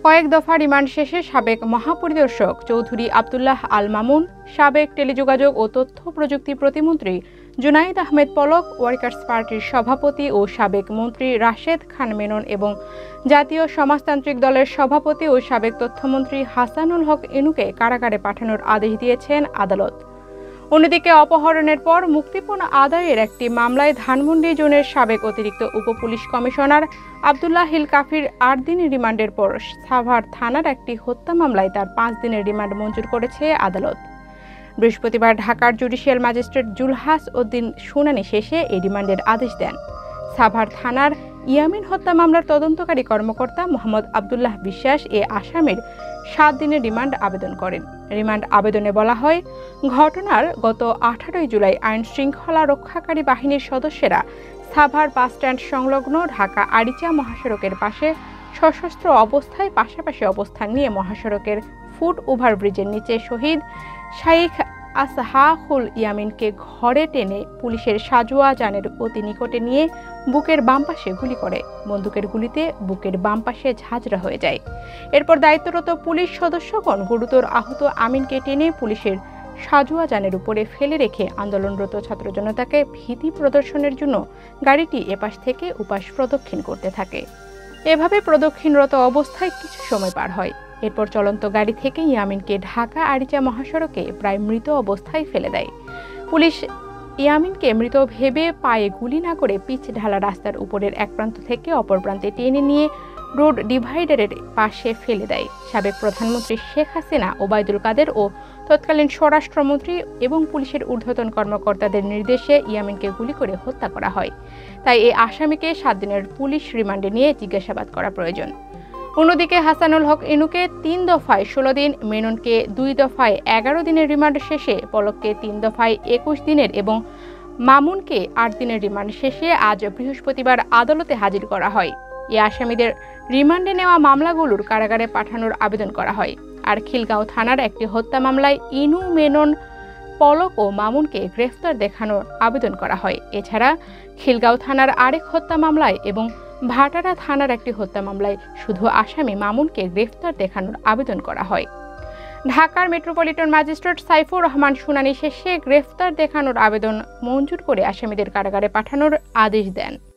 কয়েক দফা রিমান্ড শেষে সাবেক মহাপরিদর্শক চৌধুরী আব্দুল্লাহ আল মামুন, সাবেক টেলিযোগাযোগ ও তথ্য প্রযুক্তি প্রতিমন্ত্রী জুনাইদ আহমেদ পলক, ওয়ার্কার্স পার্টির সভাপতি ও সাবেক মন্ত্রী রাশেদ খান মেনন এবং জাতীয় সমাজতান্ত্রিক দলের সভাপতি ও সাবেক তথ্যমন্ত্রী হাসানুল হক ইনুকে কারাগারে পাঠানোর আদেশ দিয়েছেন আদালত। অন্যদিকে অপহরণের পর মুক্তিপণ আদায়ের একটি মামলায় ধানমন্ডি জোনের সাবেক অতিরিক্ত উপপুলিশ কমিশনার আব্দুল্লাহ হিল কাফির 8 দিনের রিমান্ডের পর সাভার থানার একটি হত্যা মামলায় তার 5 দিনের রিমান্ড মঞ্জুর করেছে আদালত। বৃহস্পতিবার ঢাকার জুডিশিয়াল ম্যাজিস্ট্রেট জুলহাস উদ্দিন শুনানি শেষে এই রিমান্ডের আদেশ দেন। সাভার থানার ইয়ামিন হত্যা মামলার তদন্তকারী কর্মকর্তা মোহাম্মদ আবদুল্লাহ বিশ্বাস এ আসামির 7 দিনের রিমান্ড আবেদন করেন। রিমান্ড আবেদনে বলা হয়, ঘটনার গত 18 জুলাই আইন শৃঙ্খলা রক্ষাকারী বাহিনীর সদস্যরা সাভার বাসস্ট্যান্ড সংলগ্ন ঢাকা আরিচা মহাসড়কের পাশে সশস্ত্র অবস্থায় পাশাপাশি অবস্থান নিয়ে মহাসড়কের ফুট ওভারব্রিজের নিচে শহীদ শাইখ আসহাহুল ইয়ামিনকে ঘরে টেনে পুলিশের সাজোয়া যানের অতি নিকটে নিয়ে বুকের বাম পাশে গুলি করে। বন্দুকের গুলিতে বুকের বাম পাশে ঝাঁঝরা হয়ে যায়। এরপর দায়িত্বরত পুলিশ সদস্যগণ গুরুতর আহত আমিনকে টেনে পুলিশের সাজোয়া যানের উপরে ফেলে রেখে আন্দোলনরত ছাত্র জনতাকে ভীতি প্রদর্শনের জন্য গাড়িটি এপাশ থেকে ওপাশ প্রদক্ষিণ করতে থাকে। এভাবে প্রদক্ষিণরত অবস্থায় কিছু সময় পার হয়। এরপর চলন্ত গাড়ি থেকে ইয়ামিনকে ঢাকা আরিচা মহাসড়কে প্রায় মৃত অবস্থায় ফেলে দেয়। পুলিশ ইয়ামিনকে মৃত ভেবে পায়ে গুলি না করে পিচ ঢালা রাস্তার উপরের এক প্রান্ত থেকে অপর প্রান্তে টেনে নিয়ে রোড ডিভাইডারের পাশে ফেলে দেয়। সাবেক প্রধানমন্ত্রী শেখ হাসিনা, ওবায়দুল কাদের ও তৎকালীন স্বরাষ্ট্রমন্ত্রী এবং পুলিশের ঊর্ধ্বতন কর্মকর্তাদের নির্দেশে ইয়ামিনকে গুলি করে হত্যা করা হয়। তাই এই আসামিকে 7 দিনের পুলিশ রিমান্ডে নিয়ে জিজ্ঞাসাবাদ করা প্রয়োজন। অন্যদিকে হাসানুল হক ইনুকে 3 দফায় 16 দিন, মেননকে 2 দফায় 11 দিনের রিমান্ড শেষে, পলককে 3 দফায় 21 দিনের এবং মামুনকে 8 দিনের রিমান্ড শেষে আজ বৃহস্পতিবার আদালতে হাজির করা হয়। এই আসামিদের রিমান্ডে নেওয়া মামলাগুলোর কারাগারে পাঠানোর আবেদন করা হয়। আর খিলগাঁও থানার একটি হত্যা মামলায় ইনু, মেনন, পলক ও মামুনকে গ্রেফতার দেখানোর আবেদন করা হয়। এছাড়া খিলগাঁও থানার আরেক হত্যা মামলায় এবং ভাটারা থানার একটি হত্যা মামলায় শুধু আসামি মামুনকে গ্রেফতার দেখানোর আবেদন করা হয়। ঢাকার মেট্রোপলিটন ম্যাজিস্ট্রেট সাইফুর রহমান শুনানি শেষে গ্রেফতার দেখানোর আবেদন মঞ্জুর করে আসামিদের কারাগারে পাঠানোর আদেশ দেন।